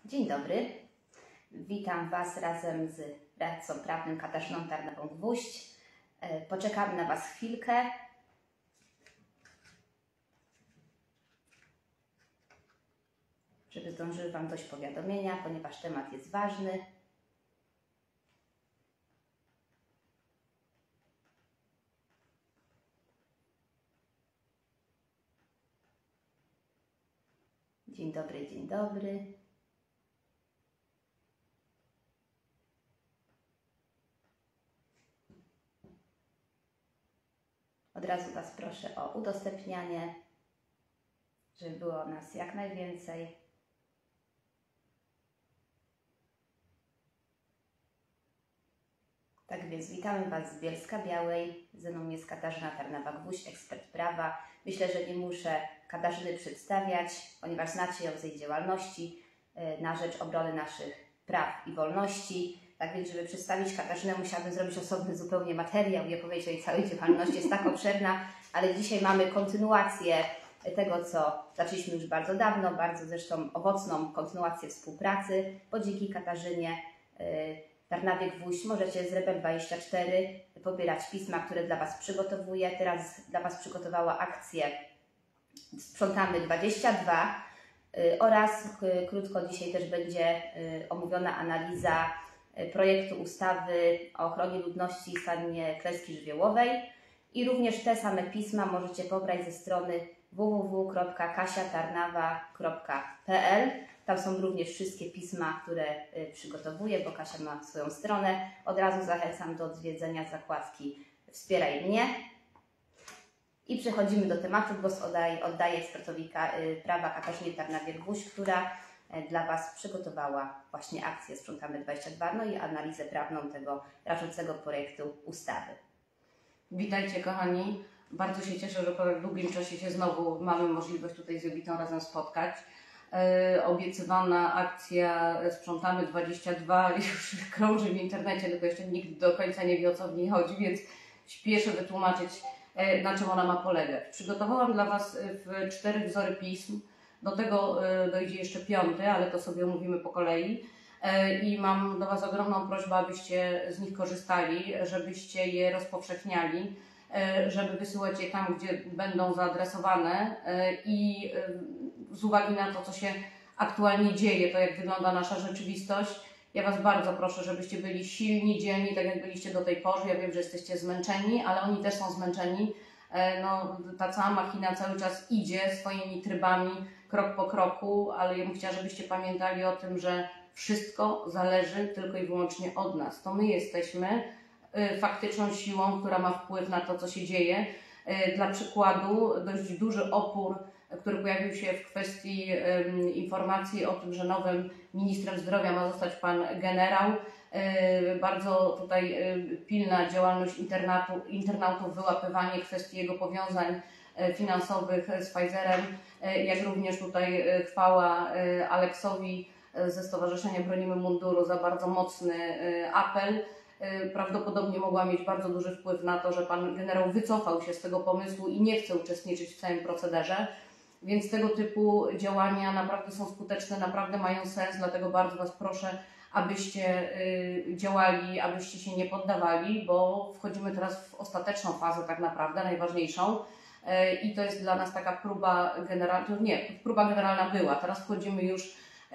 Dzień dobry, witam Was razem z radcą prawnym Katarzyną Tarnową-Gwóźdź. Poczekamy na Was chwilkę. Żeby zdążyły Wam dojść powiadomienia, ponieważ temat jest ważny. Dzień dobry, dzień dobry. Od razu Was proszę o udostępnianie, żeby było nas jak najwięcej. Tak więc witamy Was z Bielska-Białej. Ze mną jest Katarzyna Tarnowa-Gwóźdź, ekspert prawa. Myślę, że nie muszę Katarzyny przedstawiać, ponieważ znacie ją z jej działalności na rzecz obrony naszych praw i wolności. Tak więc, żeby przedstawić Katarzynę, musiałabym zrobić osobny zupełnie materiał i opowiedzieć o jej całej działalności. Jest tak obszerna, ale dzisiaj mamy kontynuację tego, co zaczęliśmy już bardzo dawno, bardzo zresztą owocną kontynuację współpracy, bo dzięki Katarzynie Tarnowie-Gwóźdź możecie z Rebel24 pobierać pisma, które dla Was przygotowuję. Teraz dla Was przygotowała akcję Sprzątamy 22 oraz krótko dzisiaj też będzie omówiona analiza projektu ustawy o ochronie ludności w stanie klęski żywiołowej i również te same pisma możecie pobrać ze strony www.kasiatarnawa.pl. Tam są również wszystkie pisma, które przygotowuję, bo Kasia ma swoją stronę. Od razu zachęcam do odwiedzenia zakładki Wspieraj mnie. I przechodzimy do tematu. Głos oddaję ekspertowi prawa Katarzynie Tarnowie-Gwóźdź, która dla Was przygotowała właśnie akcję Sprzątamy 22, no i analizę prawną tego rażącego projektu ustawy. Witajcie kochani. Bardzo się cieszę, że po długim czasie się znowu mamy możliwość tutaj z Jowitą razem spotkać. Obiecywana akcja Sprzątamy 22 już krąży w internecie, tylko jeszcze nikt do końca nie wie, o co w niej chodzi, więc śpieszę wytłumaczyć, na czym ona ma polegać. Przygotowałam dla Was 4 wzory pism, do tego dojdzie jeszcze 5, ale to sobie omówimy po kolei. I mam do Was ogromną prośbę, abyście z nich korzystali, żebyście je rozpowszechniali, żeby wysyłać je tam, gdzie będą zaadresowane i z uwagi na to, co się aktualnie dzieje, to jak wygląda nasza rzeczywistość, ja Was bardzo proszę, żebyście byli silni, dzielni, tak jak byliście do tej pory. Ja wiem, że jesteście zmęczeni, ale oni też są zmęczeni. No, ta cała machina cały czas idzie swoimi trybami, krok po kroku, ale ja bym chciała, żebyście pamiętali o tym, że wszystko zależy tylko i wyłącznie od nas. To my jesteśmy faktyczną siłą, która ma wpływ na to, co się dzieje. Dla przykładu dość duży opór, który pojawił się w kwestii informacji o tym, że nowym ministrem zdrowia ma zostać pan generał. Bardzo tutaj pilna działalność internautów, wyłapywanie kwestii jego powiązań finansowych z Pfizerem, jak również tutaj chwała Aleksowi ze Stowarzyszenia Bronimy Munduru za bardzo mocny apel. Prawdopodobnie mogła mieć bardzo duży wpływ na to, że pan generał wycofał się z tego pomysłu i nie chce uczestniczyć w całym procederze. Więc tego typu działania naprawdę są skuteczne, naprawdę mają sens, dlatego bardzo Was proszę, abyście działali, abyście się nie poddawali, bo wchodzimy teraz w ostateczną fazę tak naprawdę, najważniejszą. I to jest dla nas taka próba generalna, próba generalna była, teraz wchodzimy już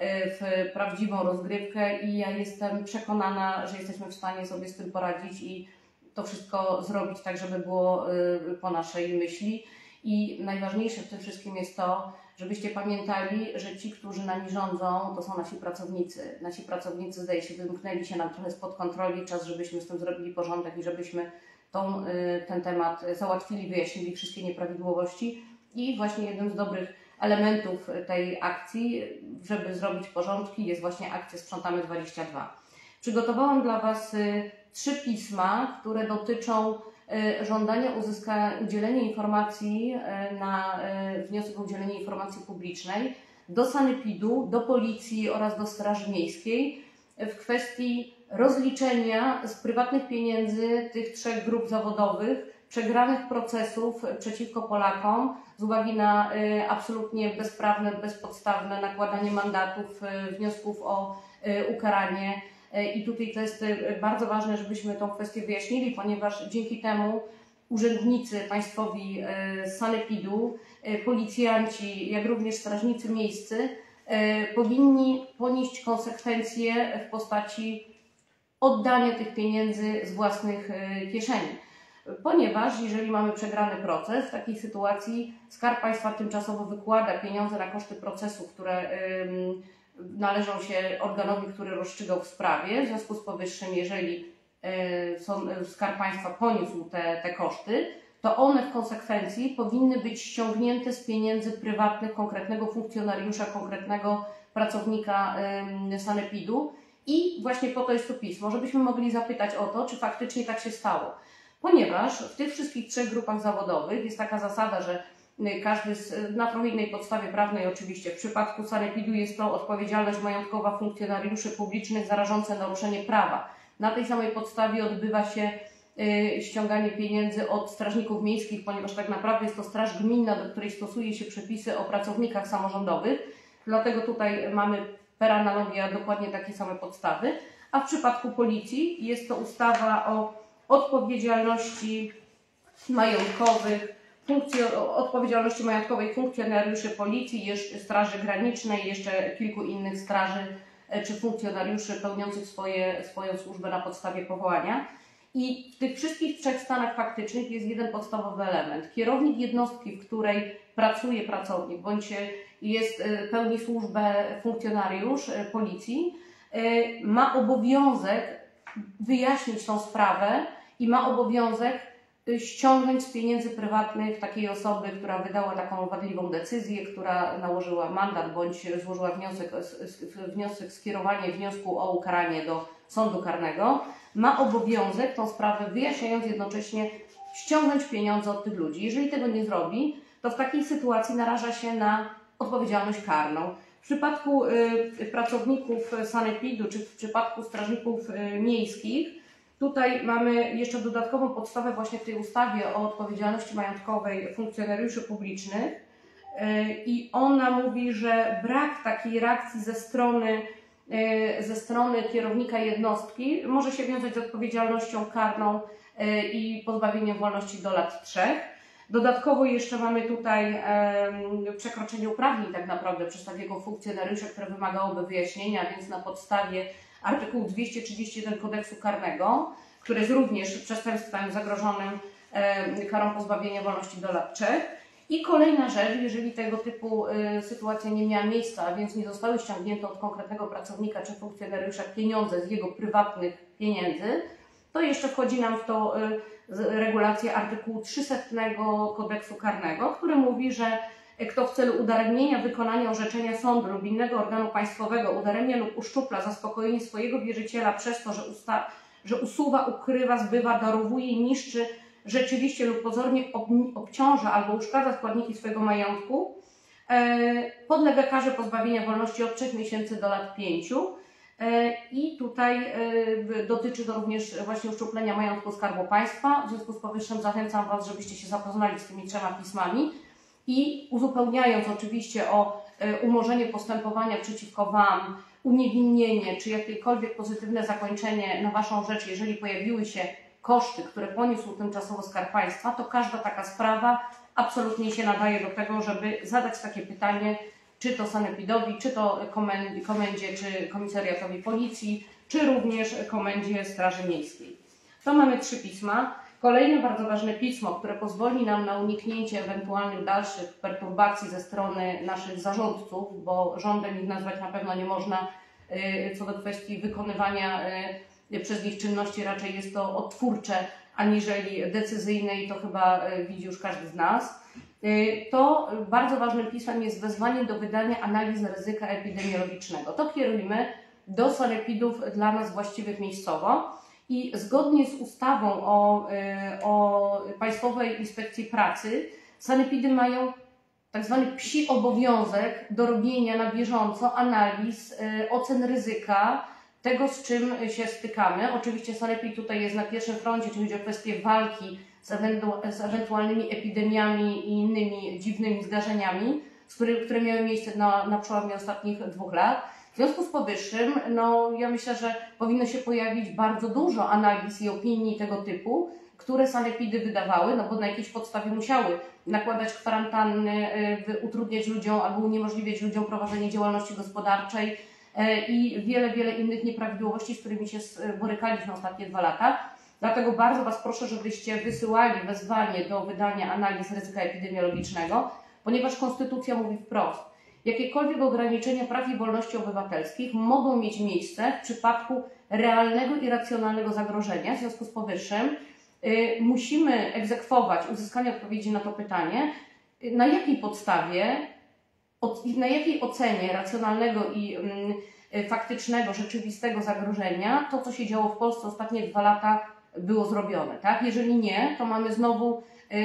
w prawdziwą rozgrywkę i ja jestem przekonana, że jesteśmy w stanie sobie z tym poradzić i to wszystko zrobić tak, żeby było po naszej myśli. I najważniejsze w tym wszystkim jest to, żebyście pamiętali, że ci, którzy nami rządzą, to są nasi pracownicy. Nasi pracownicy, zdaje się, wymknęli się nam trochę spod kontroli, czas, żebyśmy z tym zrobili porządek i żebyśmy ten temat załatwili, wyjaśnili wszystkie nieprawidłowości. I właśnie jednym z dobrych elementów tej akcji, żeby zrobić porządki, jest właśnie akcja Sprzątamy 22. Przygotowałam dla Was 3 pisma, które dotyczą żądania udzielenia informacji na wniosek o udzielenie informacji publicznej do sanepidu, do policji oraz do Straży Miejskiej w kwestii rozliczenia z prywatnych pieniędzy tych 3 grup zawodowych przegranych procesów przeciwko Polakom z uwagi na absolutnie bezprawne, bezpodstawne nakładanie mandatów, wniosków o ukaranie. I tutaj to jest bardzo ważne, żebyśmy tą kwestię wyjaśnili, ponieważ dzięki temu urzędnicy państwowi z sanepidu, policjanci, jak również strażnicy miejscy powinni ponieść konsekwencje w postaci oddania tych pieniędzy z własnych kieszeni. Ponieważ jeżeli mamy przegrany proces, w takiej sytuacji Skarb Państwa tymczasowo wykłada pieniądze na koszty procesu, które należą się organowi, który rozstrzygał w sprawie. W związku z powyższym, jeżeli Skarb Państwa poniósł te koszty, to one w konsekwencji powinny być ściągnięte z pieniędzy prywatnych konkretnego funkcjonariusza, konkretnego pracownika sanepidu. I właśnie po to jest to pismo, żebyśmy mogli zapytać o to, czy faktycznie tak się stało. Ponieważ w tych wszystkich 3 grupach zawodowych jest taka zasada, że każdy na trochę innej podstawie prawnej oczywiście, w przypadku sanepidu jest to odpowiedzialność majątkowa funkcjonariuszy publicznych za rażące naruszenie prawa. Na tej samej podstawie odbywa się ściąganie pieniędzy od strażników miejskich, ponieważ tak naprawdę jest to straż gminna, do której stosuje się przepisy o pracownikach samorządowych. Dlatego tutaj mamy per analogia dokładnie takie same podstawy. A w przypadku policji jest to ustawa o odpowiedzialności majątkowej funkcjonariuszy policji, Straży Granicznej, jeszcze kilku innych straży czy funkcjonariuszy pełniących swoją służbę na podstawie powołania. I w tych wszystkich 3 stanach faktycznych jest jeden podstawowy element. Kierownik jednostki, w której pracuje pracownik, bądź pełni służbę funkcjonariusz policji, ma obowiązek wyjaśnić tą sprawę i ma obowiązek ściągnąć z pieniędzy prywatnych takiej osoby, która wydała taką wadliwą decyzję, która nałożyła mandat bądź złożyła skierowanie wniosku o ukaranie do sądu karnego, ma obowiązek tą sprawę wyjaśniając jednocześnie ściągnąć pieniądze od tych ludzi. Jeżeli tego nie zrobi, to w takiej sytuacji naraża się na odpowiedzialność karną. W przypadku pracowników sanepidu czy w przypadku strażników miejskich, tutaj mamy jeszcze dodatkową podstawę właśnie w tej ustawie o odpowiedzialności majątkowej funkcjonariuszy publicznych i ona mówi, że brak takiej reakcji ze strony kierownika jednostki może się wiązać z odpowiedzialnością karną i pozbawieniem wolności do lat 3. Dodatkowo jeszcze mamy tutaj przekroczenie uprawnień tak naprawdę przez takiego funkcjonariusza, które wymagałoby wyjaśnienia, więc na podstawie artykułu 231 Kodeksu Karnego, który jest również przestępstwem zagrożonym karą pozbawienia wolności do lat 3. I kolejna rzecz, jeżeli tego typu sytuacja nie miała miejsca, a więc nie zostały ściągnięte od konkretnego pracownika czy funkcjonariusza pieniądze z jego prywatnych pieniędzy, to jeszcze wchodzi nam w to regulacja artykułu 300 Kodeksu Karnego, który mówi, że kto w celu udaremnienia wykonania orzeczenia sądu lub innego organu państwowego udaremnia lub uszczupla zaspokojenie swojego wierzyciela przez to, że usuwa, ukrywa, zbywa, darowuje, niszczy, rzeczywiście lub pozornie obciąża albo uszkadza składniki swojego majątku, podlega karze pozbawienia wolności od 3 miesięcy do lat 5. I tutaj dotyczy to również właśnie uszczuplenia majątku Skarbu Państwa. W związku z powyższym zachęcam Was, żebyście się zapoznali z tymi 3 pismami i uzupełniając oczywiście o umorzenie postępowania przeciwko Wam, uniewinnienie czy jakiekolwiek pozytywne zakończenie na Waszą rzecz, jeżeli pojawiły się koszty, które poniósł tymczasowo Skarb Państwa, to każda taka sprawa absolutnie się nadaje do tego, żeby zadać takie pytanie, czy to sanepidowi, czy to komendzie, czy komisariatowi policji, czy również komendzie Straży Miejskiej. To mamy 3 pisma. Kolejne bardzo ważne pismo, które pozwoli nam na uniknięcie ewentualnych dalszych perturbacji ze strony naszych zarządców, bo rządem ich nazwać na pewno nie można co do kwestii wykonywania przez nich czynności, raczej jest to odtwórcze aniżeli decyzyjne i to chyba widzi już każdy z nas. To bardzo ważnym pismem jest wezwanie do wydania analiz ryzyka epidemiologicznego. To kierujemy do sanepidów dla nas właściwych miejscowo i zgodnie z ustawą o Państwowej Inspekcji Pracy sanepidy mają tak zwany psi obowiązek do robienia na bieżąco analiz, ocen ryzyka, tego z czym się stykamy. Oczywiście sanepid tutaj jest na pierwszym froncie, czyli chodzi o kwestię walki z ewentualnymi epidemiami i innymi dziwnymi zdarzeniami, które miały miejsce na przełomie ostatnich 2 lat. W związku z powyższym, no, ja myślę, że powinno się pojawić bardzo dużo analiz i opinii tego typu, które sanepidy wydawały, no bo na jakiejś podstawie musiały nakładać kwarantanny, utrudniać ludziom albo uniemożliwiać ludziom prowadzenie działalności gospodarczej i wiele innych nieprawidłowości, z którymi się borykaliśmy ostatnie 2 lata. Dlatego bardzo Was proszę, żebyście wysyłali wezwanie do wydania analiz ryzyka epidemiologicznego, ponieważ Konstytucja mówi wprost, jakiekolwiek ograniczenia praw i wolności obywatelskich mogą mieć miejsce w przypadku realnego i racjonalnego zagrożenia. W związku z powyższym musimy egzekwować uzyskanie odpowiedzi na to pytanie, na jakiej podstawie, na jakiej ocenie racjonalnego i faktycznego, rzeczywistego zagrożenia to, co się działo w Polsce ostatnie 2 lata, było zrobione. Tak? Jeżeli nie, to mamy znowu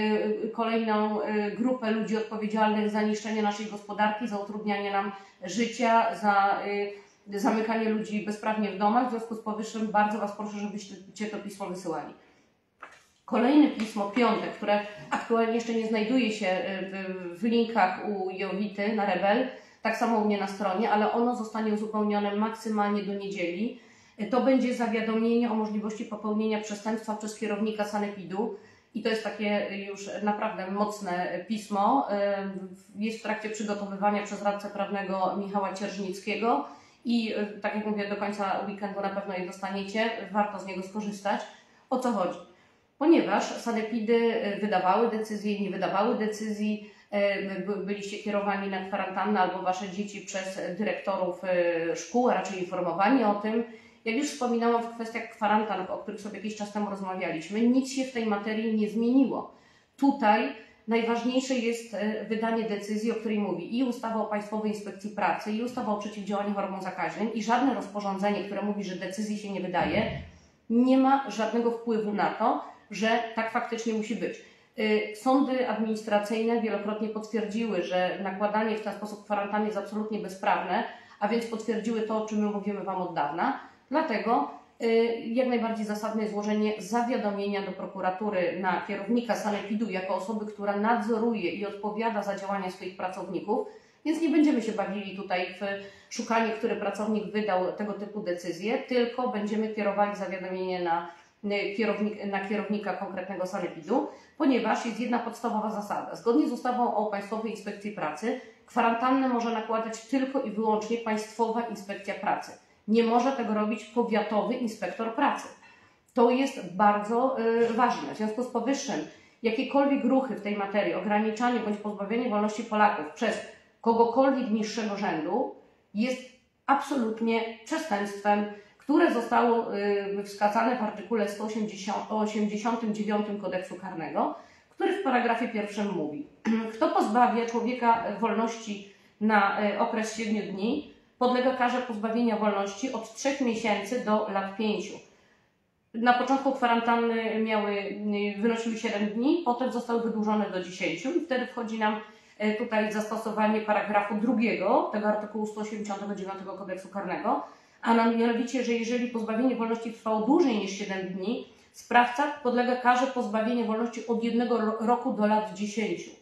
kolejną grupę ludzi odpowiedzialnych za niszczenie naszej gospodarki, za utrudnianie nam życia, za zamykanie ludzi bezprawnie w domach. W związku z powyższym bardzo Was proszę, żebyście to pismo wysyłali. Kolejne pismo, 5., które aktualnie jeszcze nie znajduje się w linkach u Jowity na Rebel, tak samo u mnie na stronie, ale ono zostanie uzupełnione maksymalnie do niedzieli. To będzie zawiadomienie o możliwości popełnienia przestępstwa przez kierownika sanepidu i to jest takie już naprawdę mocne pismo. Jest w trakcie przygotowywania przez radcę prawnego Michała Cierżnickiego i tak jak mówię, do końca weekendu na pewno je dostaniecie, warto z niego skorzystać. O co chodzi? Ponieważ sanepidy wydawały decyzje, nie wydawały decyzji, byliście kierowani na kwarantannę albo Wasze dzieci przez dyrektorów szkół, a raczej informowani o tym. Jak już wspominałam w kwestiach kwarantan, o których sobie jakiś czas temu rozmawialiśmy, nic się w tej materii nie zmieniło. Tutaj najważniejsze jest wydanie decyzji, o której mówi i ustawa o Państwowej Inspekcji Pracy, i ustawa o przeciwdziałaniu chorobom zakaźnym, i żadne rozporządzenie, które mówi, że decyzji się nie wydaje, nie ma żadnego wpływu na to, że tak faktycznie musi być. Sądy administracyjne wielokrotnie potwierdziły, że nakładanie w ten sposób kwarantanny jest absolutnie bezprawne, a więc potwierdziły to, o czym my mówimy Wam od dawna. Dlatego jak najbardziej zasadne jest złożenie zawiadomienia do prokuratury na kierownika sanepidu jako osoby, która nadzoruje i odpowiada za działania swoich pracowników, więc nie będziemy się bawili tutaj w szukanie, który pracownik wydał tego typu decyzje, tylko będziemy kierowali zawiadomienie na kierownika konkretnego sanepidu, ponieważ jest jedna podstawowa zasada. Zgodnie z ustawą o Państwowej Inspekcji Pracy kwarantannę może nakładać tylko i wyłącznie Państwowa Inspekcja Pracy. Nie może tego robić powiatowy inspektor pracy. To jest bardzo ważne. W związku z powyższym jakiekolwiek ruchy w tej materii, ograniczanie bądź pozbawienie wolności Polaków przez kogokolwiek niższego rzędu jest absolutnie przestępstwem, które zostało wskazane w artykule 189 Kodeksu Karnego, który w paragrafie 1 mówi: kto pozbawia człowieka wolności na okres 7 dni, podlega karze pozbawienia wolności od 3 miesięcy do lat 5. Na początku kwarantanny wynosiły 7 dni, potem zostały wydłużone do 10 i wtedy wchodzi nam tutaj zastosowanie paragrafu 2 tego artykułu 189 Kodeksu Karnego, a mianowicie, że jeżeli pozbawienie wolności trwało dłużej niż 7 dni, sprawca podlega karze pozbawienia wolności od 1 roku do lat 10.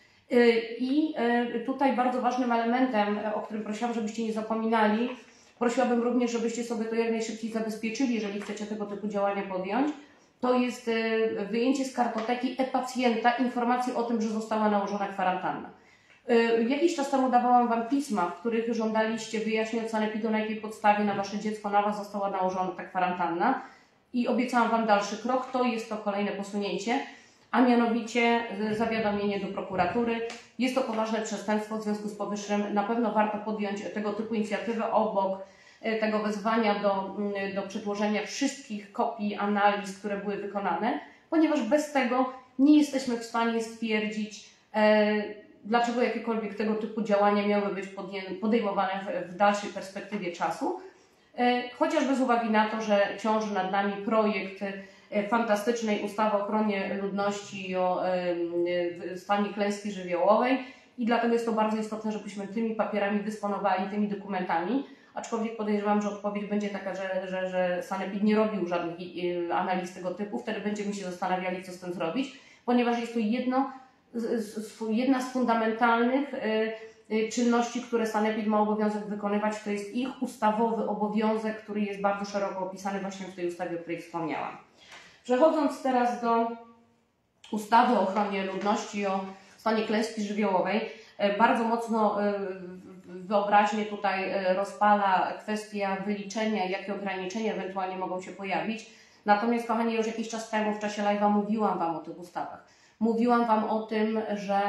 I tutaj bardzo ważnym elementem, o którym prosiłam, żebyście nie zapominali, prosiłabym również, żebyście sobie to jak najszybciej zabezpieczyli, jeżeli chcecie tego typu działania podjąć, to jest wyjęcie z kartoteki e-pacjenta informacji o tym, że została nałożona kwarantanna. Jakiś czas temu dawałam Wam pisma, w których żądaliście wyjaśnień od sanepidu, na jakiej podstawie na Wasze dziecko, na Was została nałożona ta kwarantanna i obiecałam Wam dalszy krok, to jest to kolejne posunięcie, a mianowicie zawiadomienie do prokuratury. Jest to poważne przestępstwo, w związku z powyższym na pewno warto podjąć tego typu inicjatywę obok tego wezwania do przedłożenia wszystkich kopii analiz, które były wykonane, ponieważ bez tego nie jesteśmy w stanie stwierdzić, dlaczego jakiekolwiek tego typu działania miały być podejmowane w dalszej perspektywie czasu, chociażby z uwagi na to, że ciąży nad nami projekt fantastycznej ustawy o ochronie ludności i o stanie klęski żywiołowej i dlatego jest to bardzo istotne, żebyśmy tymi papierami dysponowali, tymi dokumentami, aczkolwiek podejrzewam, że odpowiedź będzie taka, że sanepid nie robił żadnych analiz tego typu, wtedy będziemy się zastanawiali, co z tym zrobić, ponieważ jest to jedna z fundamentalnych czynności, które sanepid ma obowiązek wykonywać, to jest ich ustawowy obowiązek, który jest bardzo szeroko opisany właśnie w tej ustawie, o której wspomniałam. Przechodząc teraz do ustawy o ochronie ludności, o stanie klęski żywiołowej, bardzo mocno wyobraźnię tutaj rozpala kwestia wyliczenia, jakie ograniczenia ewentualnie mogą się pojawić. Natomiast, kochani, już jakiś czas temu w czasie live'a mówiłam Wam o tych ustawach. Mówiłam Wam o tym, że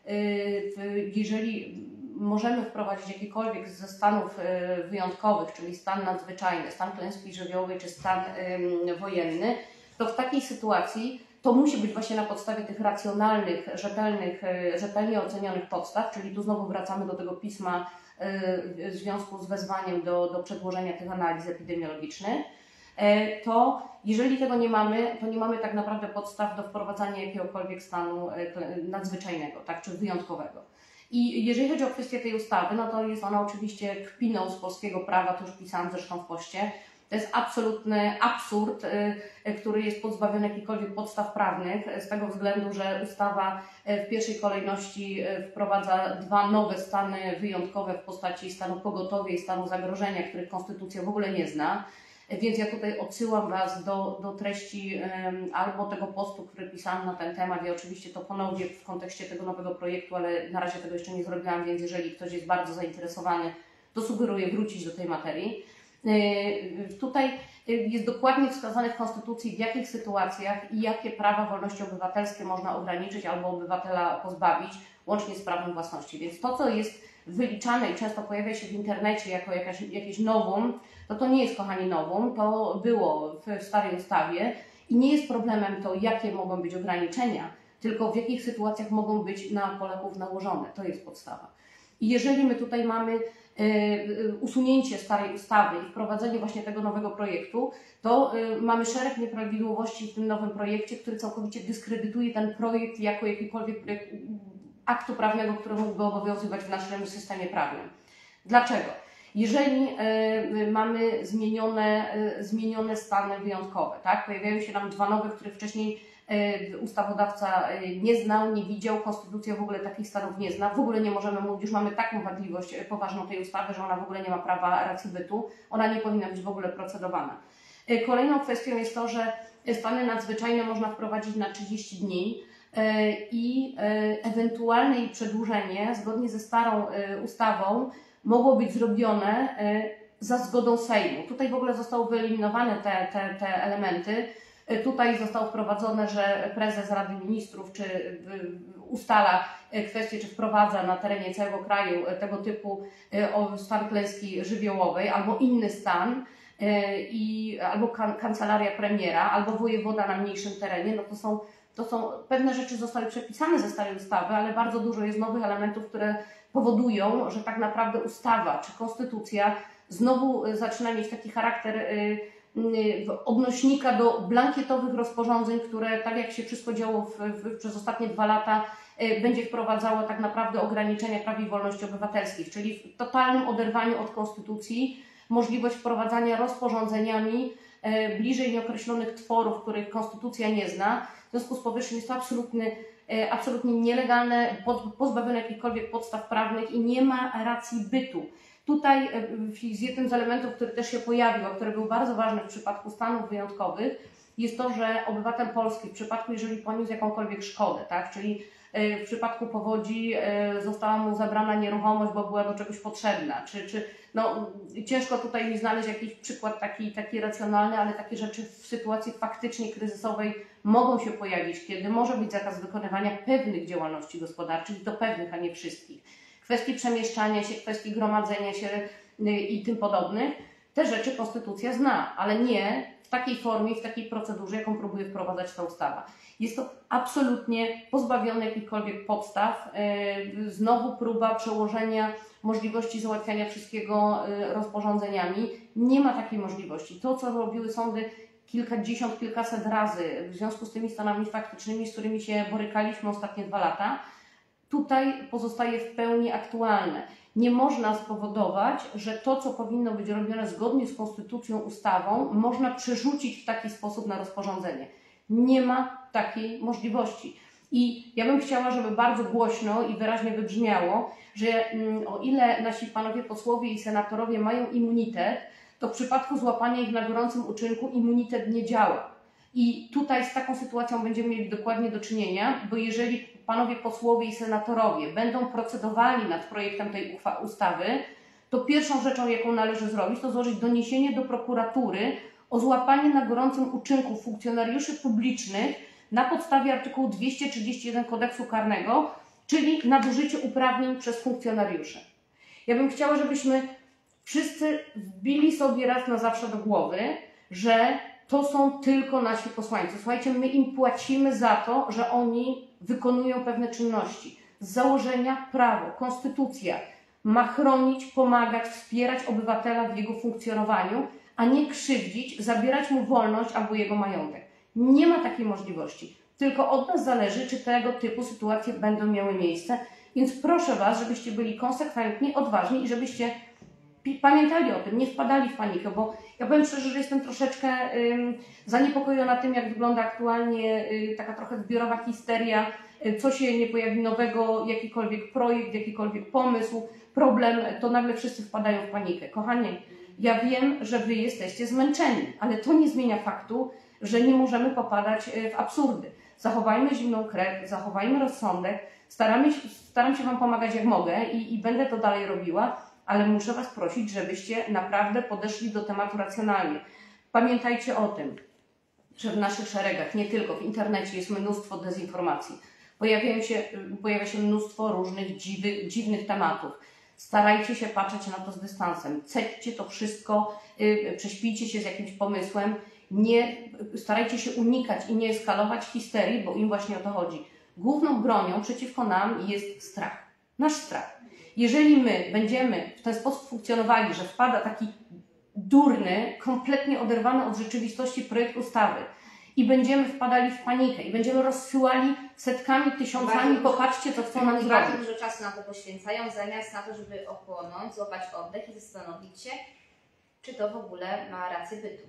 jeżeli możemy wprowadzić jakikolwiek ze stanów wyjątkowych, czyli stan nadzwyczajny, stan klęski żywiołowej czy stan wojenny, to w takiej sytuacji to musi być właśnie na podstawie tych racjonalnych, rzetelnie ocenionych podstaw, czyli tu znowu wracamy do tego pisma w związku z wezwaniem do przedłożenia tych analiz epidemiologicznych. To jeżeli tego nie mamy, to nie mamy tak naprawdę podstaw do wprowadzania jakiegokolwiek stanu nadzwyczajnego, tak, czy wyjątkowego. I jeżeli chodzi o kwestię tej ustawy, no to jest ona oczywiście kpiną z polskiego prawa, to już pisałam zresztą w poście. To jest absolutny absurd, który jest pozbawiony jakichkolwiek podstaw prawnych, z tego względu, że ustawa w pierwszej kolejności wprowadza dwa nowe stany wyjątkowe w postaci stanu pogotowia i stanu zagrożenia, których konstytucja w ogóle nie zna. Więc ja tutaj odsyłam Was do treści albo tego postu, który pisałam na ten temat. Ja oczywiście to ponowię w kontekście tego nowego projektu, ale na razie tego jeszcze nie zrobiłam, więc jeżeli ktoś jest bardzo zainteresowany, to sugeruję wrócić do tej materii. Tutaj jest dokładnie wskazane w Konstytucji, w jakich sytuacjach i jakie prawa, wolności obywatelskie można ograniczyć albo obywatela pozbawić, łącznie z prawem własności. Więc to, co jest wyliczane i często pojawia się w internecie jako jakieś nowum, to nie jest, kochani, nowum, to było w starej ustawie i nie jest problemem to, jakie mogą być ograniczenia, tylko w jakich sytuacjach mogą być na Polaków nałożone. To jest podstawa. I jeżeli my tutaj mamy usunięcie starej ustawy i wprowadzenie właśnie tego nowego projektu, to mamy szereg nieprawidłowości w tym nowym projekcie, który całkowicie dyskredytuje ten projekt jako jakikolwiek aktu prawnego, który mógłby obowiązywać w naszym systemie prawnym. Dlaczego? Jeżeli mamy zmienione stany wyjątkowe, tak? Pojawiają się nam dwa nowe, których wcześniej ustawodawca nie znał, nie widział, konstytucja w ogóle takich stanów nie zna, w ogóle nie możemy mówić, już mamy taką wadliwość poważną tej ustawy, że ona w ogóle nie ma prawa racji bytu, ona nie powinna być w ogóle procedowana. Kolejną kwestią jest to, że stany nadzwyczajne można wprowadzić na 30 dni i ewentualne jej przedłużenie zgodnie ze starą ustawą mogło być zrobione za zgodą Sejmu. Tutaj w ogóle zostały wyeliminowane te elementy. Tutaj zostało wprowadzone, że prezes Rady Ministrów ustala kwestię, czy wprowadza na terenie całego kraju tego typu stan klęski żywiołowej albo inny stan, albo kancelaria premiera, albo wojewoda na mniejszym terenie. No to są pewne rzeczy zostały przepisane ze starej ustawy, ale bardzo dużo jest nowych elementów, które powodują, że tak naprawdę ustawa czy konstytucja znowu zaczyna mieć taki charakter odnośnika do blankietowych rozporządzeń, które, tak jak się wszystko działo przez ostatnie 2 lata, będzie wprowadzało tak naprawdę ograniczenia praw i wolności obywatelskich, czyli w totalnym oderwaniu od konstytucji możliwość wprowadzania rozporządzeniami bliżej nieokreślonych tworów, których konstytucja nie zna. W związku z powyższym jest to absolutnie nielegalne, pozbawione jakichkolwiek podstaw prawnych i nie ma racji bytu. Tutaj z jednym z elementów, który też się pojawił, a który był bardzo ważny w przypadku stanów wyjątkowych, jest to, że obywatel polski w przypadku, jeżeli poniósł jakąkolwiek szkodę, tak, czyli w przypadku powodzi została mu zabrana nieruchomość, bo była do czegoś potrzebna, no, ciężko tutaj mi znaleźć jakiś przykład taki racjonalny, ale takie rzeczy w sytuacji faktycznie kryzysowej mogą się pojawić, kiedy może być zakaz wykonywania pewnych działalności gospodarczych, do pewnych, a nie wszystkich. Kwestii przemieszczania się, kwestii gromadzenia się i tym podobnych, te rzeczy konstytucja zna, ale nie w takiej formie, w takiej procedurze, jaką próbuje wprowadzać ta ustawa. Jest to absolutnie pozbawione jakichkolwiek podstaw. Znowu próba przełożenia możliwości załatwiania wszystkiego rozporządzeniami. Nie ma takiej możliwości. To, co robiły sądy kilkadziesiąt, kilkaset razy w związku z tymi stanami faktycznymi, z którymi się borykaliśmy ostatnie 2 lata, tutaj pozostaje w pełni aktualne. nie można spowodować, że to, co powinno być robione zgodnie z konstytucją, ustawą, można przerzucić w taki sposób na rozporządzenie. Nie ma takiej możliwości. I ja bym chciała, żeby bardzo głośno i wyraźnie wybrzmiało, że o ile nasi panowie posłowie i senatorowie mają immunitet, to w przypadku złapania ich na gorącym uczynku immunitet nie działa. I tutaj z taką sytuacją będziemy mieli dokładnie do czynienia, bo jeżeli panowie posłowie i senatorowie będą procedowali nad projektem tej ustawy, to pierwszą rzeczą, jaką należy zrobić, to złożyć doniesienie do prokuratury o złapanie na gorącym uczynku funkcjonariuszy publicznych na podstawie artykułu 231 Kodeksu Karnego, czyli nadużycie uprawnień przez funkcjonariuszy. Ja bym chciała, żebyśmy wszyscy wbili sobie raz na zawsze do głowy, że to są tylko nasi posłańcy. Słuchajcie, my im płacimy za to, że oni wykonują pewne czynności. Z założenia prawo, konstytucja ma chronić, pomagać, wspierać obywatela w jego funkcjonowaniu, a nie krzywdzić, zabierać mu wolność albo jego majątek. Nie ma takiej możliwości. Tylko od nas zależy, czy tego typu sytuacje będą miały miejsce. Więc proszę Was, żebyście byli konsekwentni, odważni i żebyście pamiętali o tym, nie wpadali w panikę, bo ja powiem szczerze, że jestem troszeczkę zaniepokojona tym, jak wygląda aktualnie taka trochę zbiorowa histeria, co się nie pojawi nowego, jakikolwiek projekt, jakikolwiek pomysł, problem, to nagle wszyscy wpadają w panikę. Kochani, ja wiem, że Wy jesteście zmęczeni, ale to nie zmienia faktu, że nie możemy popadać w absurdy. Zachowajmy zimną krew, zachowajmy rozsądek, staram się Wam pomagać jak mogę i będę to dalej robiła, ale muszę Was prosić, żebyście naprawdę podeszli do tematu racjonalnie. Pamiętajcie o tym, że w naszych szeregach, nie tylko w internecie, jest mnóstwo dezinformacji. Pojawia się mnóstwo różnych dziwnych tematów. Starajcie się patrzeć na to z dystansem. Cećcie to wszystko, prześpijcie się z jakimś pomysłem. Starajcie się unikać i nie eskalować histerii, bo im właśnie o to chodzi. Główną bronią przeciwko nam jest strach. Nasz strach. Jeżeli my będziemy w ten sposób funkcjonowali, że wpada taki durny, kompletnie oderwany od rzeczywistości projekt ustawy i będziemy wpadali w panikę i będziemy rozsyłali setkami, tysiącami, popatrzcie, co chcą nam zrobić. Bardzo dużo czasu na to poświęcają, zamiast na to, żeby ochłonąć, złapać oddech i zastanowić się, czy to w ogóle ma rację bytu.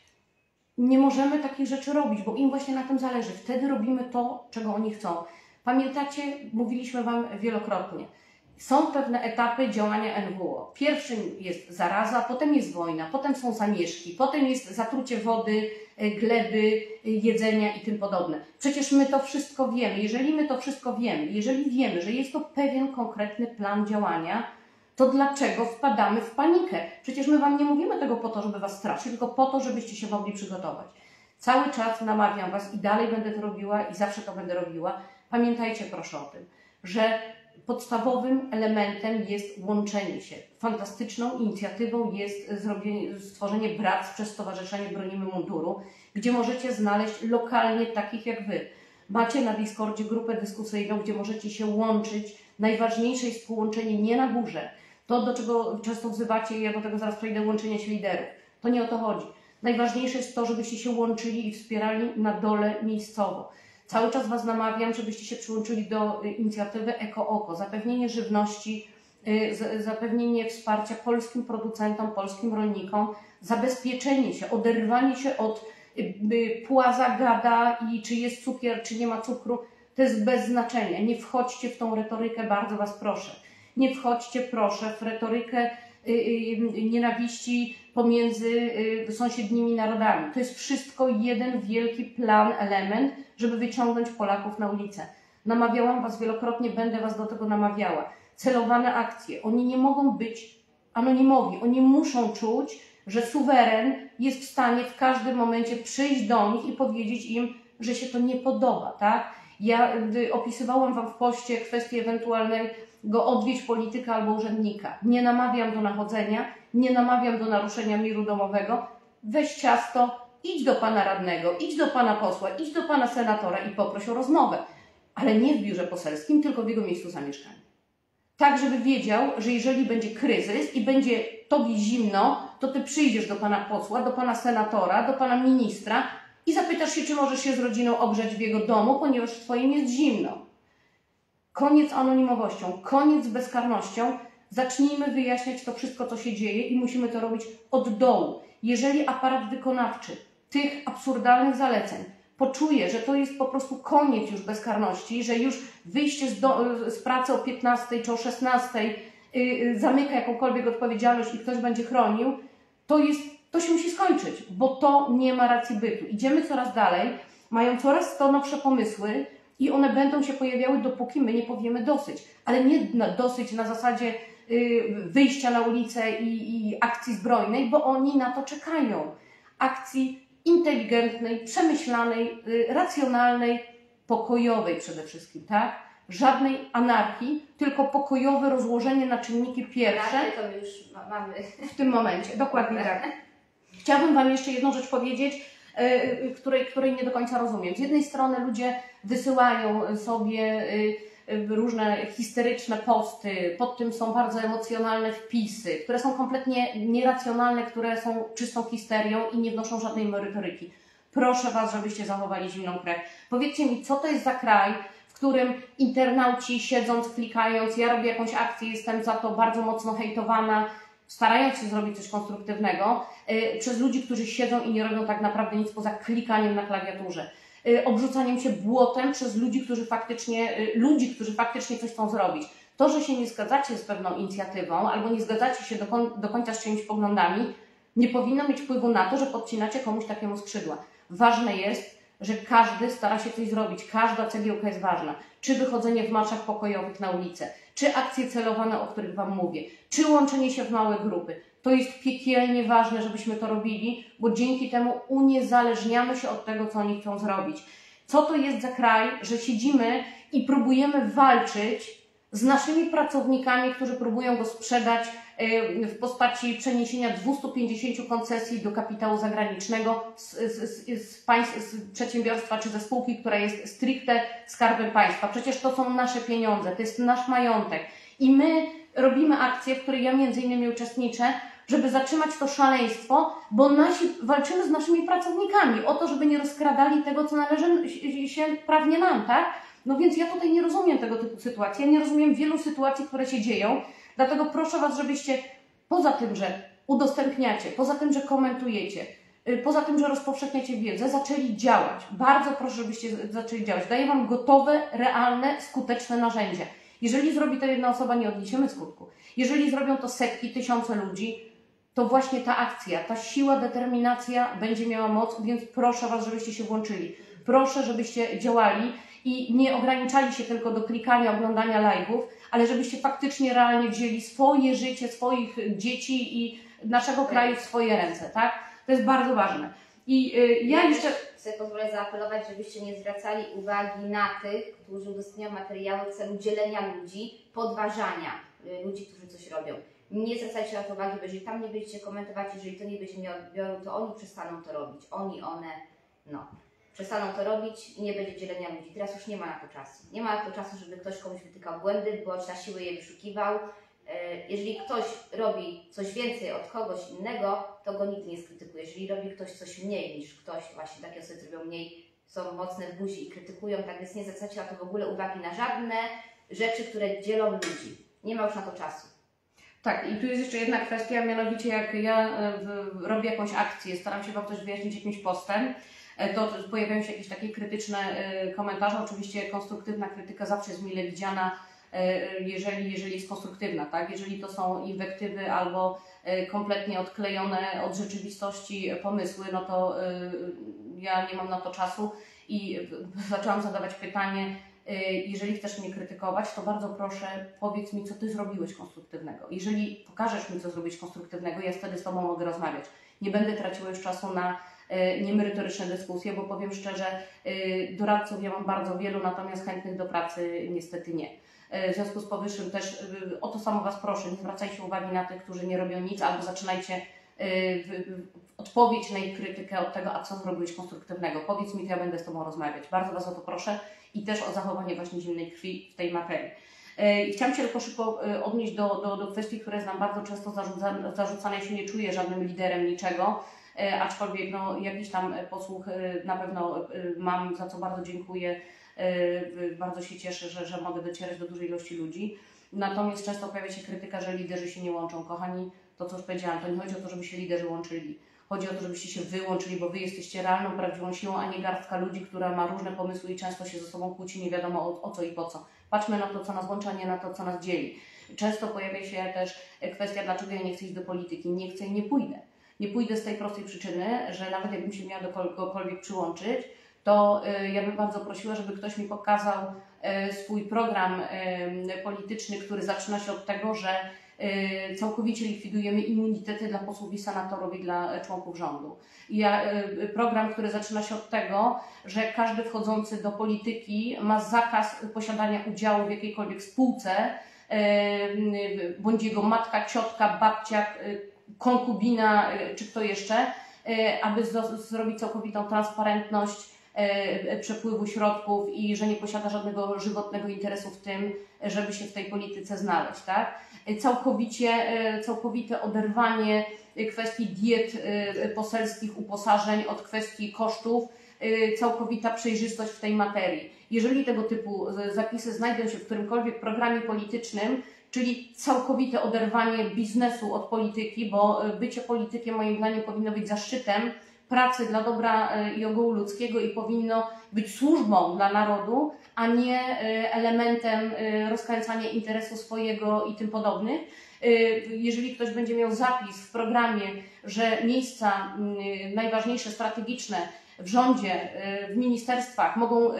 Nie możemy takich rzeczy robić, bo im właśnie na tym zależy. Wtedy robimy to, czego oni chcą. Pamiętacie, mówiliśmy Wam wielokrotnie. Są pewne etapy działania NWO. Pierwszym jest zaraza, potem jest wojna, potem są zamieszki, potem jest zatrucie wody, gleby, jedzenia i tym podobne. Przecież my to wszystko wiemy. Jeżeli my to wszystko wiemy, jeżeli wiemy, że jest to pewien konkretny plan działania, to dlaczego wpadamy w panikę? Przecież my Wam nie mówimy tego po to, żeby Was straszyć, tylko po to, żebyście się mogli przygotować. Cały czas namawiam Was i dalej będę to robiła i zawsze to będę robiła. Pamiętajcie proszę o tym, że podstawowym elementem jest łączenie się. Fantastyczną inicjatywą jest stworzenie bractw przez Stowarzyszenie Bronimy Munduru, gdzie możecie znaleźć lokalnie takich jak Wy. Macie na Discordzie grupę dyskusyjną, gdzie możecie się łączyć. Najważniejsze jest połączenie nie na górze. To, do czego często wzywacie, ja do tego zaraz przejdę, łączenie się liderów. To nie o to chodzi. Najważniejsze jest to, żebyście się łączyli i wspierali na dole miejscowo. Cały czas Was namawiam, żebyście się przyłączyli do inicjatywy Eko-Oko. Zapewnienie żywności, zapewnienie wsparcia polskim producentom, polskim rolnikom, zabezpieczenie się, oderwanie się od płaza, gada i czy jest cukier, czy nie ma cukru. To jest bez znaczenia. Nie wchodźcie w tą retorykę, bardzo Was proszę. Nie wchodźcie, proszę, w retorykę nienawiści pomiędzy sąsiednimi narodami. To jest wszystko jeden wielki plan, element, żeby wyciągnąć Polaków na ulicę. Namawiałam Was wielokrotnie, będę Was do tego namawiała. Celowane akcje. Oni nie mogą być anonimowi. Oni muszą czuć, że suweren jest w stanie w każdym momencie przyjść do nich i powiedzieć im, że się to nie podoba, tak? Ja opisywałam Wam w poście kwestię ewentualnego odwiedź polityka albo urzędnika. Nie namawiam do nachodzenia, nie namawiam do naruszenia miru domowego. Weź ciasto, idź do Pana radnego, idź do Pana posła, idź do Pana senatora i poproś o rozmowę. Ale nie w biurze poselskim, tylko w jego miejscu zamieszkania. Tak, żeby wiedział, że jeżeli będzie kryzys i będzie Tobie zimno, to Ty przyjdziesz do Pana posła, do Pana senatora, do Pana ministra i zapytasz się, czy możesz się z rodziną ogrzać w jego domu, ponieważ w Twoim jest zimno. Koniec z anonimowością, koniec z bezkarnością. zacznijmy wyjaśniać to wszystko, co się dzieje i musimy to robić od dołu. Jeżeli aparat wykonawczy tych absurdalnych zaleceń poczuje, że to jest po prostu koniec już bezkarności, że już wyjście z pracy o 15 czy o 16 zamyka jakąkolwiek odpowiedzialność i ktoś będzie chronił, to się musi skończyć, bo to nie ma racji bytu. Idziemy coraz dalej, mają coraz to nowsze pomysły i one będą się pojawiały, dopóki my nie powiemy dosyć. Ale nie dosyć na zasadzie wyjścia na ulicę i akcji zbrojnej, bo oni na to czekają. Akcji inteligentnej, przemyślanej, racjonalnej, pokojowej przede wszystkim, tak? Żadnej anarchii, tylko pokojowe rozłożenie na czynniki pierwsze. To my już mamy. W tym momencie, dokładnie tak. Chciałabym Wam jeszcze jedną rzecz powiedzieć, której nie do końca rozumiem. Z jednej strony ludzie wysyłają sobie różne histeryczne posty, pod tym są bardzo emocjonalne wpisy, które są kompletnie nieracjonalne, które są czystą histerią i nie wnoszą żadnej merytoryki. Proszę Was, żebyście zachowali zimną krew. Powiedzcie mi, co to jest za kraj, w którym internauci siedząc, klikając, ja robię jakąś akcję, jestem za to bardzo mocno hejtowana, starając się zrobić coś konstruktywnego, przez ludzi, którzy siedzą i nie robią tak naprawdę nic poza klikaniem na klawiaturze. Obrzucaniem się błotem przez ludzi, którzy faktycznie coś chcą zrobić. To, że się nie zgadzacie z pewną inicjatywą albo nie zgadzacie się do końca z czyimiś poglądami, nie powinno mieć wpływu na to, że podcinacie komuś takiemu skrzydła. Ważne jest, że każdy stara się coś zrobić, każda cegiełka jest ważna. Czy wychodzenie w marszach pokojowych na ulicę, czy akcje celowane, o których Wam mówię, czy łączenie się w małe grupy. To jest piekielnie ważne, żebyśmy to robili, bo dzięki temu uniezależniamy się od tego, co oni chcą zrobić. Co to jest za kraj, że siedzimy i próbujemy walczyć z naszymi pracownikami, którzy próbują go sprzedać w postaci przeniesienia 250 koncesji do kapitału zagranicznego z przedsiębiorstwa czy ze spółki, która jest stricte skarbem państwa. Przecież to są nasze pieniądze, to jest nasz majątek. I my robimy akcję, w której ja między innymi uczestniczę, żeby zatrzymać to szaleństwo, bo walczymy z naszymi pracownikami o to, żeby nie rozkradali tego, co należy się prawnie nam, tak? No więc ja tutaj nie rozumiem tego typu sytuacji, ja nie rozumiem wielu sytuacji, które się dzieją, dlatego proszę Was, żebyście poza tym, że udostępniacie, poza tym, że komentujecie, poza tym, że rozpowszechniacie wiedzę, zaczęli działać. Bardzo proszę, żebyście zaczęli działać. Daję Wam gotowe, realne, skuteczne narzędzia. Jeżeli zrobi to jedna osoba, nie odniesiemy skutku. Jeżeli zrobią to setki, tysiące ludzi, to właśnie ta akcja, ta siła, determinacja będzie miała moc, więc proszę Was, żebyście się włączyli. Proszę, żebyście działali i nie ograniczali się tylko do klikania, oglądania live'ów, ale żebyście faktycznie realnie wzięli swoje życie, swoich dzieci i naszego kraju w swoje ręce, tak? To jest bardzo ważne. I ja jeszcze sobie pozwolę zaapelować, żebyście nie zwracali uwagi na tych, którzy udostępniają materiały w celu dzielenia ludzi, podważania ludzi, którzy coś robią. Nie zwracajcie na to uwagi, bo jeżeli tam nie będziecie komentować, jeżeli to nie będzie miało odbioru, to oni przestaną to robić. Przestaną to robić i nie będzie dzielenia ludzi. Teraz już nie ma na to czasu. Nie ma na to czasu, żeby ktoś komuś wytykał błędy, bądź na siłę je wyszukiwał. Jeżeli ktoś robi coś więcej od kogoś innego, to go nikt nie skrytykuje. Jeżeli robi ktoś coś mniej niż ktoś, właśnie takie osoby, które robią mniej, są mocne w buzi i krytykują, tak więc nie zwracajcie na to w ogóle uwagi na żadne rzeczy, które dzielą ludzi. Nie ma już na to czasu. Tak, i tu jest jeszcze jedna kwestia, mianowicie jak ja robię jakąś akcję, staram się Wam coś wyjaśnić jakimś postem, to pojawiają się jakieś takie krytyczne komentarze. Oczywiście konstruktywna krytyka zawsze jest mile widziana, jeżeli jest konstruktywna, tak? Jeżeli to są inwektywy albo kompletnie odklejone od rzeczywistości pomysły, no to ja nie mam na to czasu i zaczęłam zadawać pytanie, jeżeli chcesz mnie krytykować, to bardzo proszę, powiedz mi, co Ty zrobiłeś konstruktywnego. Jeżeli pokażesz mi, co zrobić konstruktywnego, ja wtedy z Tobą mogę rozmawiać. Nie będę traciła już czasu na niemerytoryczne dyskusje, bo powiem szczerze, doradców ja mam bardzo wielu, natomiast chętnych do pracy niestety nie. W związku z powyższym też o to samo Was proszę, nie zwracajcie uwagi na tych, którzy nie robią nic, albo zaczynajcie odpowiedź na ich krytykę od tego, a co zrobiłeś konstruktywnego. Powiedz mi, to ja będę z Tobą rozmawiać. Bardzo Was o to proszę i też o zachowanie właśnie zimnej krwi w tej materii. I chciałam się tylko szybko odnieść do kwestii, które jest nam bardzo często zarzucane. Ja się nie czuję żadnym liderem niczego, aczkolwiek no, jakiś tam posłuch na pewno mam, za co bardzo dziękuję. Bardzo się cieszę, że mogę docierać do dużej ilości ludzi. Natomiast często pojawia się krytyka, że liderzy się nie łączą. Kochani, to co już powiedziałam, to nie chodzi o to, żeby się liderzy łączyli. Chodzi o to, żebyście się wyłączyli, bo wy jesteście realną, prawdziwą siłą, a nie garstka ludzi, która ma różne pomysły i często się ze sobą kłóci, nie wiadomo o co i po co. Patrzmy na to, co nas łączy, a nie na to, co nas dzieli. Często pojawia się też kwestia, dlaczego ja nie chcę iść do polityki. Nie chcę i nie pójdę. Nie pójdę z tej prostej przyczyny, że nawet jakbym się miała do kogokolwiek przyłączyć, to ja bym bardzo prosiła, żeby ktoś mi pokazał swój program polityczny, który zaczyna się od tego, że całkowicie likwidujemy immunitety dla posłów i senatorów i dla członków rządu. Program, który zaczyna się od tego, że każdy wchodzący do polityki ma zakaz posiadania udziału w jakiejkolwiek spółce, bądź jego matka, ciotka, babcia, konkubina czy kto jeszcze, aby zrobić całkowitą transparentność przepływu środków i że nie posiada żadnego żywotnego interesu w tym, żeby się w tej polityce znaleźć, tak? Całkowite oderwanie kwestii diet poselskich, uposażeń od kwestii kosztów, całkowita przejrzystość w tej materii. Jeżeli tego typu zapisy znajdą się w którymkolwiek programie politycznym, czyli całkowite oderwanie biznesu od polityki, bo bycie politykiem moim zdaniem powinno być zaszczytem pracy dla dobra i ogółu ludzkiego i powinno być służbą dla narodu, a nie elementem rozkręcania interesu swojego i tym podobnych. Jeżeli ktoś będzie miał zapis w programie, że miejsca najważniejsze, strategiczne w rządzie, w ministerstwach mogą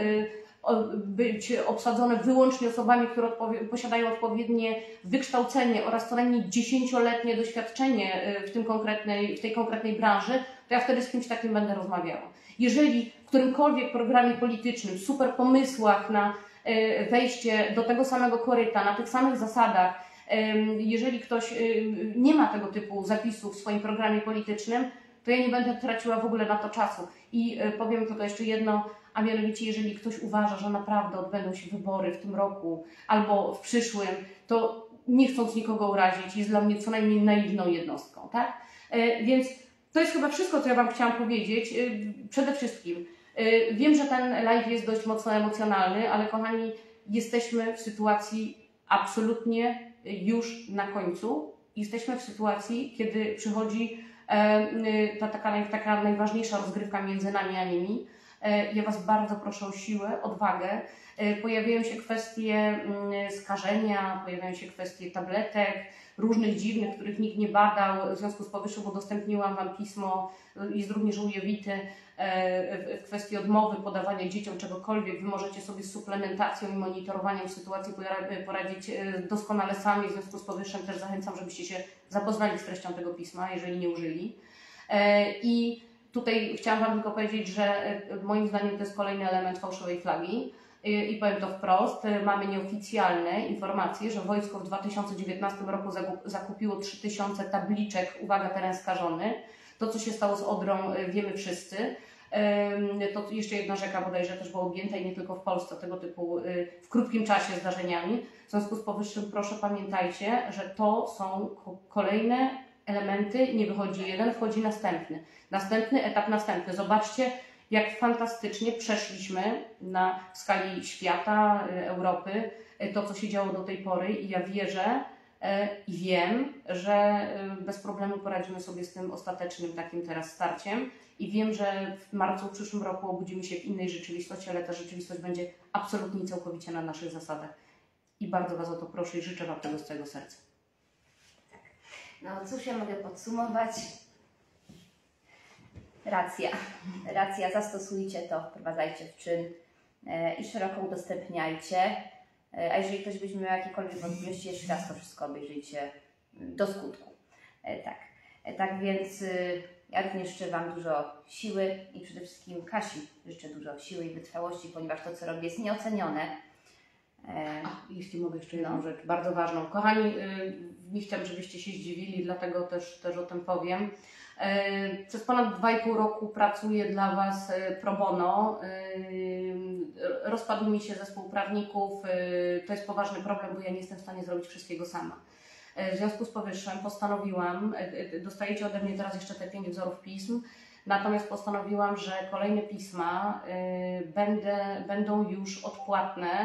być obsadzone wyłącznie osobami, które posiadają odpowiednie wykształcenie oraz co najmniej 10-letnie doświadczenie w tej konkretnej branży, to ja wtedy z kimś takim będę rozmawiała. Jeżeli w którymkolwiek programie politycznym, super pomysłach na wejście do tego samego koryta, na tych samych zasadach, jeżeli ktoś nie ma tego typu zapisów w swoim programie politycznym, to ja nie będę traciła w ogóle na to czasu. I powiem tylko jeszcze jedno, a mianowicie jeżeli ktoś uważa, że naprawdę odbędą się wybory w tym roku albo w przyszłym, to nie chcąc nikogo urazić, jest dla mnie co najmniej naiwną jednostką, tak? Więc to jest chyba wszystko, co ja Wam chciałam powiedzieć. Przede wszystkim wiem, że ten live jest dość mocno emocjonalny, ale kochani, jesteśmy w sytuacji absolutnie już na końcu. Jesteśmy w sytuacji, kiedy przychodzi ta taka najważniejsza rozgrywka między nami a nimi. Ja Was bardzo proszę o siłę, odwagę. Pojawiają się kwestie skażenia, pojawiają się kwestie tabletek, różnych dziwnych, których nikt nie badał. W związku z powyższym udostępniłam Wam pismo, jest również ujewity w kwestii odmowy podawania dzieciom czegokolwiek. Wy możecie sobie z suplementacją i monitorowaniem sytuacji poradzić doskonale sami. W związku z powyższym też zachęcam, żebyście się zapoznali z treścią tego pisma, jeżeli nie użyli. I tutaj chciałam Wam tylko powiedzieć, że moim zdaniem to jest kolejny element fałszywej flagi. I powiem to wprost, mamy nieoficjalne informacje, że wojsko w 2019 roku zakupiło 3000 tabliczek, uwaga, teren skażony. To, co się stało z Odrą, wiemy wszyscy. To jeszcze jedna rzeka bodajże też była objęta i nie tylko w Polsce tego typu w krótkim czasie zdarzeniami. W związku z powyższym proszę pamiętajcie, że to są kolejne elementy, nie wychodzi jeden, wchodzi następny. Następny etap, następny. Zobaczcie, jak fantastycznie przeszliśmy w skali świata, Europy, to co się działo do tej pory i ja wierzę i wiem, że bez problemu poradzimy sobie z tym ostatecznym takim teraz starciem i wiem, że w marcu w przyszłym roku obudzimy się w innej rzeczywistości, ale ta rzeczywistość będzie absolutnie i całkowicie na naszych zasadach. I bardzo Was o to proszę i życzę Wam tego z całego serca. No cóż ja mogę podsumować? Racja, zastosujcie to, wprowadzajcie w czyn i szeroko udostępniajcie. A jeżeli ktoś będzie miał jakiekolwiek wątpliwości, jeszcze raz to wszystko obejrzyjcie do skutku. Tak więc ja również życzę Wam dużo siły i przede wszystkim Kasi życzę dużo siły i wytrwałości, ponieważ to, co robię, jest nieocenione. Jeśli mogę jeszcze jedną rzecz, bardzo ważną. Kochani, nie chciałam, żebyście się zdziwili, dlatego też o tym powiem. Przez ponad 2,5 roku pracuję dla Was pro bono. Rozpadł mi się zespół prawników. To jest poważny problem, bo ja nie jestem w stanie zrobić wszystkiego sama. W związku z powyższym postanowiłam, dostajecie ode mnie teraz jeszcze te 5 wzorów pism, natomiast postanowiłam, że kolejne pisma będą już odpłatne.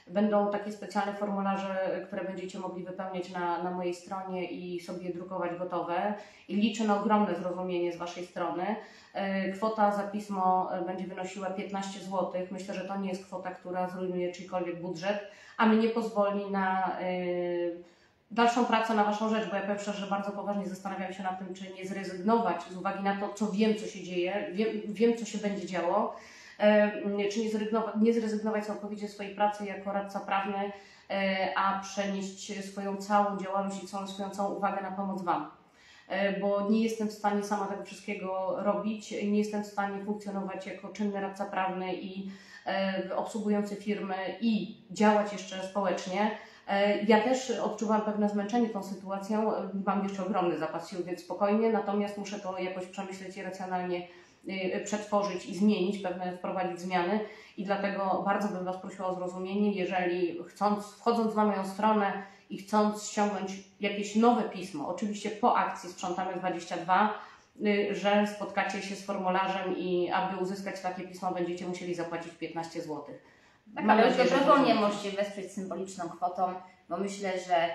Będą takie specjalne formularze, które będziecie mogli wypełniać na mojej stronie i sobie drukować gotowe. I liczę na ogromne zrozumienie z Waszej strony. Kwota za pismo będzie wynosiła 15 zł. Myślę, że to nie jest kwota, która zrujnuje czyjkolwiek budżet, a mnie pozwoli na dalszą pracę na Waszą rzecz, bo ja powiem szczerze, że bardzo poważnie zastanawiam się nad tym, czy nie zrezygnować z uwagi na to, co wiem, co się dzieje, wiem co się będzie działo, czy nie zrezygnować całkowicie z swojej pracy jako radca prawny, a przenieść swoją całą działalność i swoją całą uwagę na pomoc Wam. Bo nie jestem w stanie sama tego wszystkiego robić, nie jestem w stanie funkcjonować jako czynny radca prawny i obsługujący firmy i działać jeszcze społecznie. Ja też odczuwam pewne zmęczenie tą sytuacją, mam jeszcze ogromny zapas sił, więc spokojnie, natomiast muszę to jakoś przemyśleć i racjonalnie przetworzyć i zmienić, wprowadzić zmiany i dlatego bardzo bym Was prosiła o zrozumienie, jeżeli wchodząc na moją stronę i chcąc ściągnąć jakieś nowe pismo, oczywiście po akcji Sprzątamy 22, że spotkacie się z formularzem i aby uzyskać takie pismo będziecie musieli zapłacić 15 zł. Tak, ale już dobrowolnie możecie wesprzeć symboliczną kwotą, bo myślę, że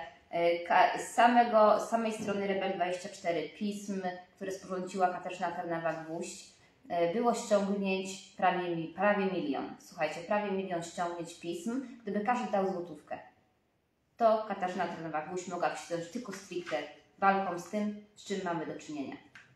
z samej strony Rebel24 pism, które sporządziła Katarzyna Tarnawa-Gwóźdź, było ściągnięć prawie milion. Słuchajcie, prawie 1 milion ściągnięć pism, gdyby każdy dał złotówkę. To Katarzyna Tarnawa-Gwóźdź mogłaby się zająć tylko stricte walką z tym, z czym mamy do czynienia.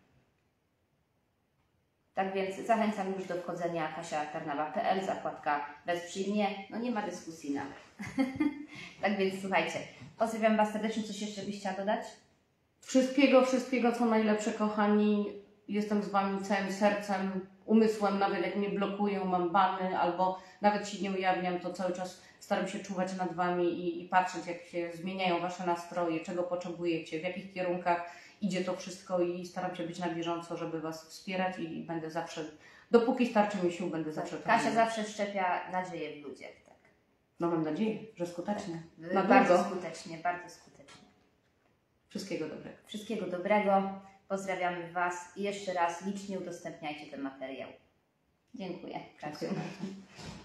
Tak więc zachęcam już do wchodzenia kasiatarnawa.pl, zakładka wesprzyj mnie, no nie ma dyskusji nawet. Tak więc słuchajcie, pozdrawiam Was serdecznie, coś jeszcze byś chciała dodać? Wszystkiego co najlepsze, kochani. Jestem z Wami całym sercem, umysłem, nawet jak mnie blokują, mam bany albo nawet się nie ujawniam, to cały czas staram się czuwać nad Wami i patrzeć, jak się zmieniają Wasze nastroje, czego potrzebujecie, w jakich kierunkach idzie to wszystko i staram się być na bieżąco, żeby Was wspierać i będę zawsze, dopóki starczy mi sił, będę zawsze to Kasia zawsze wszczepia nadzieję w ludziach. Tak. No mam nadzieję, że skutecznie. Tak. Bardzo skutecznie, bardzo skutecznie. Wszystkiego dobrego. Wszystkiego dobrego. Pozdrawiamy Was i jeszcze raz licznie udostępniajcie ten materiał. Dziękuję. Dziękuję.